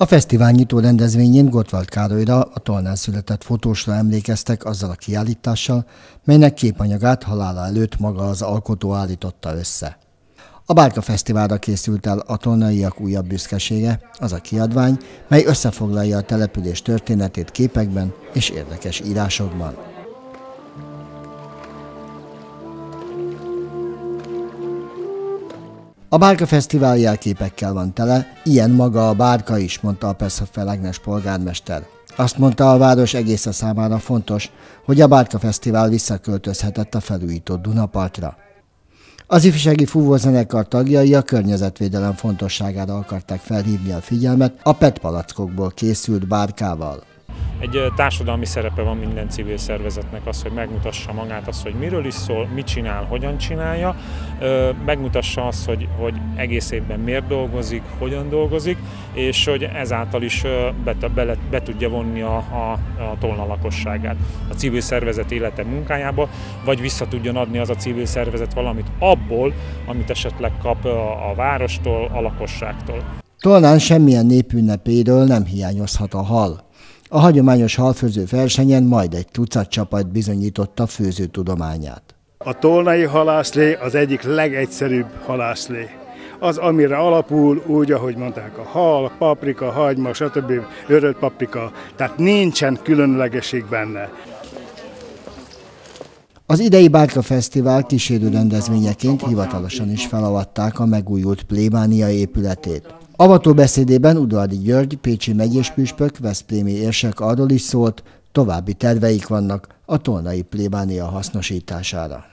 A fesztivál nyitó rendezvényén Gottwald Károlyra, a Tolnán született fotósra emlékeztek azzal a kiállítással, melynek képanyagát halála előtt maga az alkotó állította össze. A Bárka Fesztiválra készült el a tolnaiak újabb büszkesége, az a kiadvány, mely összefoglalja a település történetét képekben és érdekes írásokban. A Bárka Fesztivál jelképekkel van tele, ilyen maga a Bárka is, mondta a Peszhafelágnes polgármester. Azt mondta, a város egésze számára fontos, hogy a Bárka Fesztivál visszaköltözhetett a felújított Dunapartra. Az ifjúsági fúvózenekar tagjai a környezetvédelem fontosságára akarták felhívni a figyelmet a PET palackokból készült bárkával. Egy társadalmi szerepe van minden civil szervezetnek az, hogy megmutassa magát, az, hogy miről is szól, mit csinál, hogyan csinálja, megmutassa azt, hogy egész évben miért dolgozik, hogyan dolgozik, és hogy ezáltal is be tudja vonni a Tolna lakosságát a civil szervezet élete munkájába, vagy vissza tudjon adni az a civil szervezet valamit abból, amit esetleg kap a várostól, a lakosságtól. Tolnán semmilyen népünnepéről nem hiányozhat a hal. A hagyományos halfőző versenyen majd egy tucat csapat bizonyította főző tudományát. A tolnai halászlé az egyik legegyszerűbb halászlé. Az, amire alapul, úgy, ahogy mondták, a hal, paprika, hagyma, stb. Örölt paprika, tehát nincsen különlegesség benne. Az idei Bárka Fesztivál kísérő rendezvényeként hivatalosan is felavatták a megújult plébánia épületét. Avató beszédében Udvardi György, pécsi megyés püspök, veszprémi érsek arról is szólt, további terveik vannak a tolnai plébánia hasznosítására.